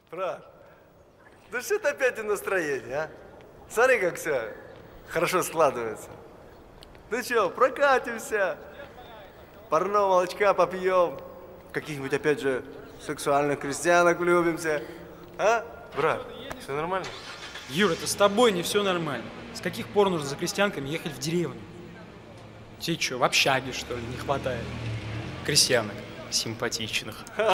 Брат, да что ты опять в настроении, а? Смотри, как все хорошо складывается. Ну что, прокатимся, парного молочка попьем, каких-нибудь, опять же, сексуальных крестьянок влюбимся. А? Брат, все нормально? Юра, это с тобой не все нормально. С каких пор нужно за крестьянками ехать в деревню? Тебе что, в общаге, что ли, не хватает крестьянок симпатичных?